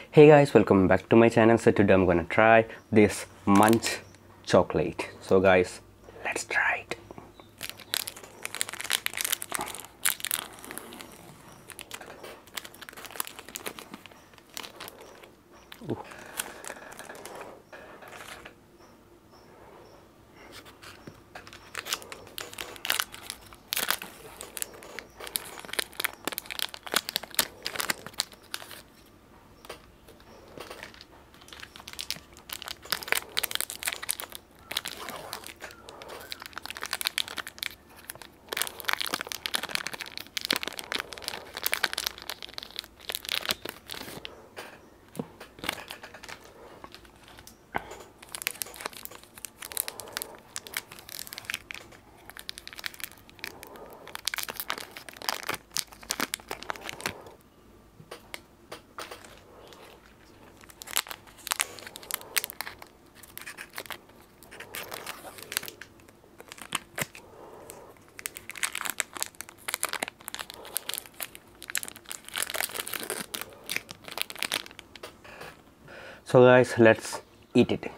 Hey guys, welcome back to my channel. So today I'm gonna try this Munch chocolate. So guys, let's try it. Ooh. So guys, let's eat it.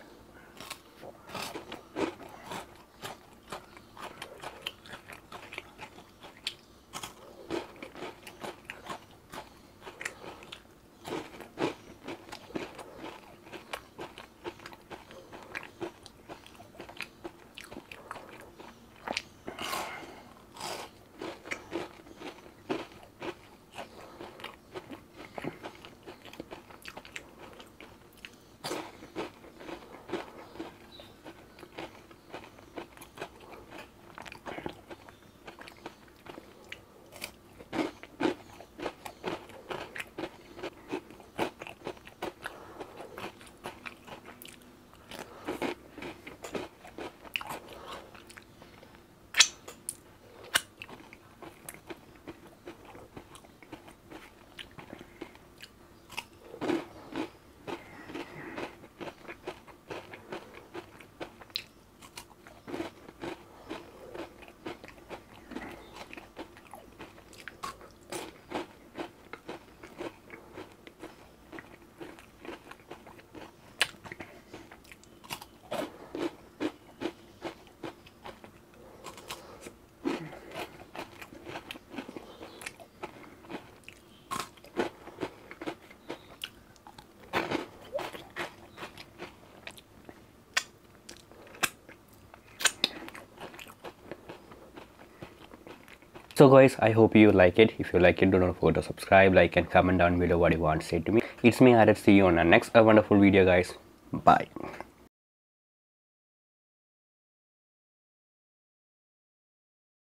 So guys, I hope you like it. If you like it, do not forget to subscribe, like and comment down below what you want to say to me. It's me, Harith. See you on our next wonderful video guys. Bye.